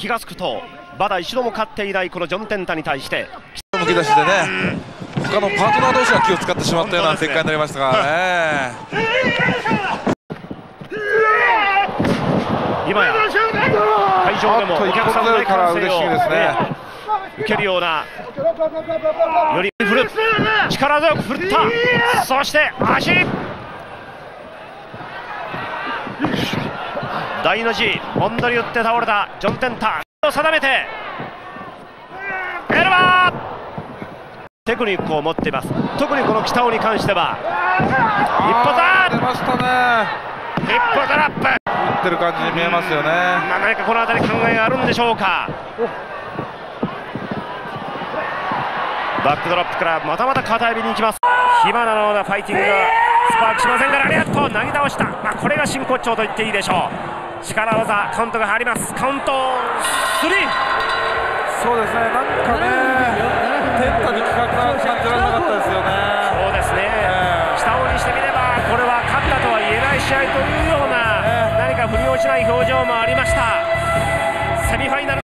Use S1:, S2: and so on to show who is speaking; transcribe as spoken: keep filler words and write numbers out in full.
S1: 気が付くとまだ一度も勝っていないこのジョン・テンタに対して
S2: むき出しでね、他のパートナー同士が気を使ってしまったような展開になりましたからね。
S1: 今や会場でもお客さんの大歓声を受けるような、より振る、力強く振った、そして足大の字、モンドに打って倒れたジョン・テンタを定めてエルバーテクニックを持っています。特にこの北尾に関しては一歩だ
S2: 出ましたね。
S1: 一歩トラップ
S2: 打ってる感じに見えますよね。
S1: まあ何かこの辺り考えがあるんでしょうか。バックドロップからまたまた片指に行きます。火花のようなファイティングがスパークしませんからありがとう、投げ倒した、まあ、これが真骨頂と言っていいでしょう。力技カウントが入ります。カウントスリー。
S2: そうですね、なんかねテンタに企画が感じられなかったですよね。
S1: そうですね、えー、北尾にしてみればこれは勝ったとは言えない試合というような、えー、何か腑に落ちない表情もありました。セミファイナル